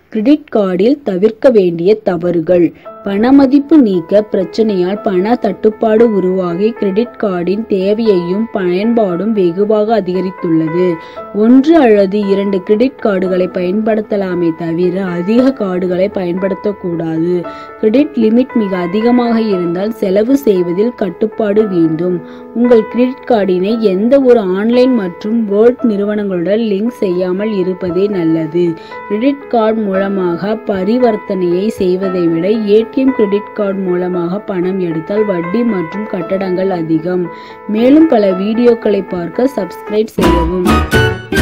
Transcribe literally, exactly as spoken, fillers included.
Credit கார்டில் தவிர்க்க வேண்டிய தவறுகள். பணமதிப்பு நீக்க பிரச்சனையால் பண தட்டுப்பாடு உருவாகி கிரெடிட் கார்டின் தேவையையும் பயன்பாடும் வெகுவாக அதிகரித்துள்ளது. ஒன்று அல்லது இரண்டு கிரெடிட் கார்டுகளை பயன்படுத்தலாமே தவிர அதிக கார்டுகளை பயன்படுத்தக்கூடாது. கிரெடிட் லிமிட் மிக அதிகமாக இருந்தால் செலவு செய்வதில் கட்டுப்பாடு வேண்டும். உங்கள் கிரெடிட் கார்டினை எந்த ஒரு ஆன்லைன் மற்றும் வேர்ல்ட் நிறுவனங்களுடன் லிங்க் செய்யாமல் இருப்பதே நல்லது. கிரெடிட் கார்டு மூலமாக பரிவர்த்தனையை செய்வதை விட ஏடிஎம் கிரெடிட் கார்டு மூலமாக பணம் எடுத்தால் வட்டி மற்றும் கட்டணங்கள் அதிகம். மேலும் பல வீடியோக்களை பார்க்க சப்ஸ்கிரைப் செய்யவும்.